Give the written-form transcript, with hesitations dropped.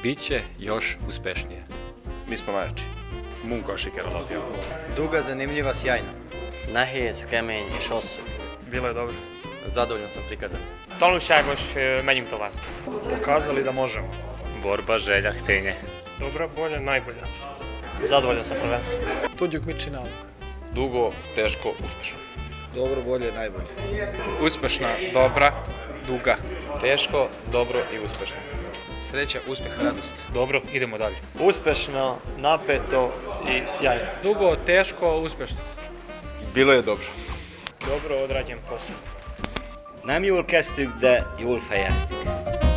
Biće još uspešnije. Mi smo najjači. Munka siker alapja. Duga, zanimljiva, sjajna. Nehéz, kemény és hosszú. Bilo je dobro. Zadovoljan sam prikazan. Tanulságos, menjünk tovább. Pokazali da možemo. Borba, želja, htenje. Dobra, bolja, najbolja. Zadovoljan sam prvenstvom. Tudjuk, mit csinálunk. Dugo, teško, uspešno. Dobro, bolje, najbolje. Uspešna, dobra, duga. Teško, dobro i uspešno. Sreća, uspjeh, radost. Dobro, idemo dalje. Uspešno, napeto i sjajno. Dugo, teško, uspješno. Bilo je dobro. Dobro odrađen posao. Nem jól kezdtük, de jól fejeztük.